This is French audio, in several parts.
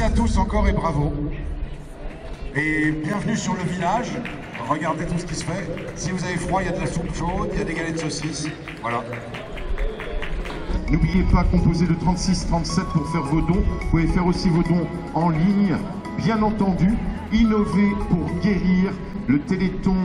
à tous encore et bravo. Et bienvenue sur le village. Regardez tout ce qui se fait. Si vous avez froid, il y a de la soupe chaude, il y a des galets de saucisses. Voilà. N'oubliez pas, composer le 36-37 pour faire vos dons. Vous pouvez faire aussi vos dons en ligne. Bien entendu, innover pour guérir, le Téléthon.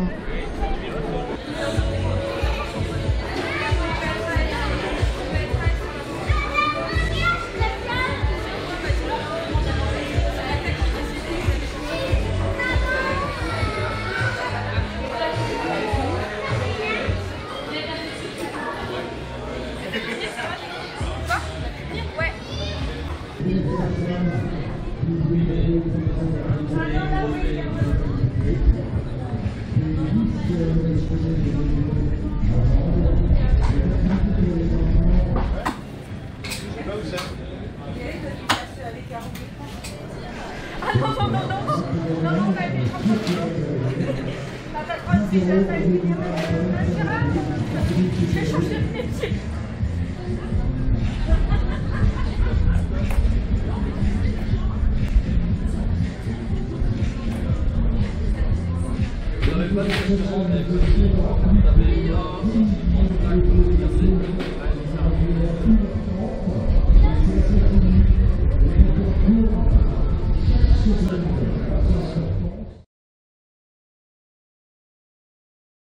Ah non, non, non, non, non, non, non, on va être tranquille.